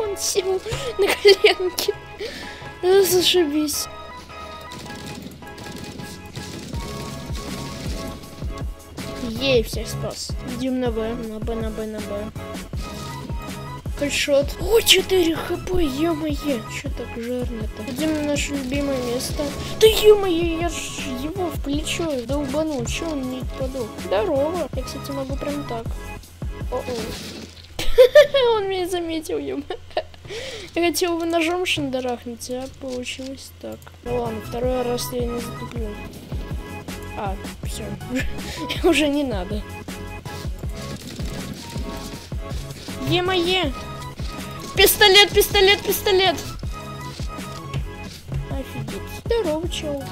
он сел на коленке. Зашибись. Ей, всех спас. Идем на Б, на Б, на Б, на Б. Хэдшот. О, 4 хп, ё-моё. Чё так жирно-то? Идем на наше любимое место. Да ё-моё, я ж его в плечо долбанул. Чё он не подох? Здорово. Я, кстати, могу прям так. О-о. Он меня заметил, ё-моё. Я хотел бы ножом шандарахнуть, а получилось так. Ну ладно, второй раз я не затуплю. А, все. Уже не надо. Е-мое! Пистолет, пистолет, пистолет! Офигеть. Здорово, чел.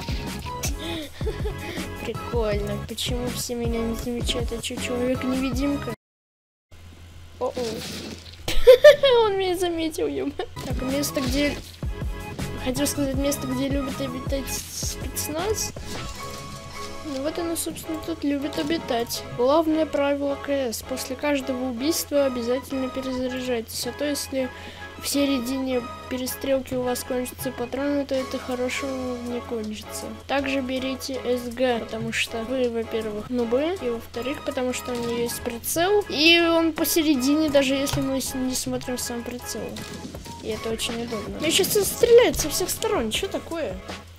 Прикольно. Почему все меня не замечают? А чё, человек-невидимка? О-о. Он меня заметил, ё-моё. Так, место, где... Хотел сказать, место, где любит обитать спецназ. Ну вот оно, собственно, тут любит обитать. Главное правило КС. После каждого убийства обязательно перезаряжайтесь. А то, если в середине перестрелки у вас кончатся патроны, то это хорошо не кончится. Также берите СГ, потому что вы, во-первых, нубы, и во-вторых, потому что у нее есть прицел, и он посередине, даже если мы не смотрим сам прицел. И это очень удобно. Мне сейчас стреляют со всех сторон. Что такое?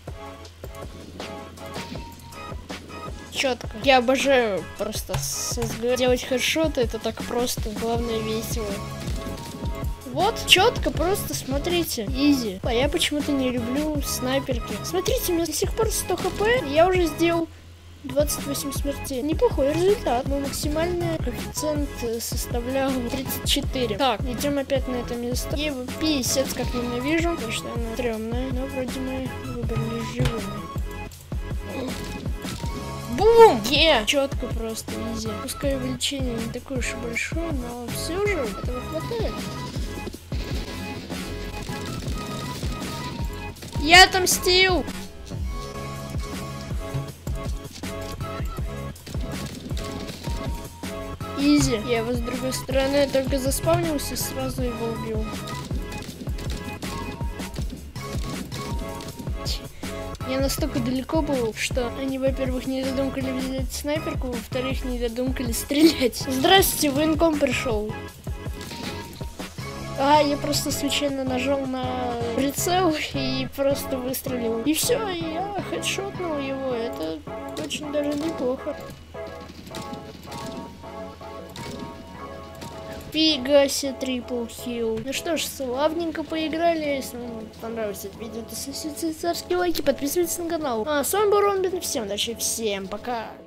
Четко. Я обожаю просто делать хедшоты, это так просто, главное весело. Вот, четко, просто смотрите, изи. А я почему-то не люблю снайперки. Смотрите, у меня до сих пор 100 хп, я уже сделал 28 смертей. Неплохой результат. Мой максимальный коэффициент составлял 34. Так, идем опять на это место. Я его писец как ненавижу, потому что она стрёмная, но вроде мы выбрали живыми. Бум! Четко просто, изи. Пускай увеличение не такое уж и большое, но все же этого хватает. Я отомстил! Изи. Я его с другой стороны только заспавнился и сразу его убил. Я настолько далеко был, что они, во-первых, не додумкали взять снайперку, во-вторых, не додумкали стрелять. Здрасте, военком пришел. А, я просто случайно нажал на прицел и просто выстрелил. И все, я хедшотнул его. Это очень даже неплохо. Фига себе, трипл хилл. Ну что ж, славненько поиграли. Если вам понравилось это видео, то ставьте царские лайки, подписывайтесь на канал. А с вами был Ромбин, всем удачи, всем пока.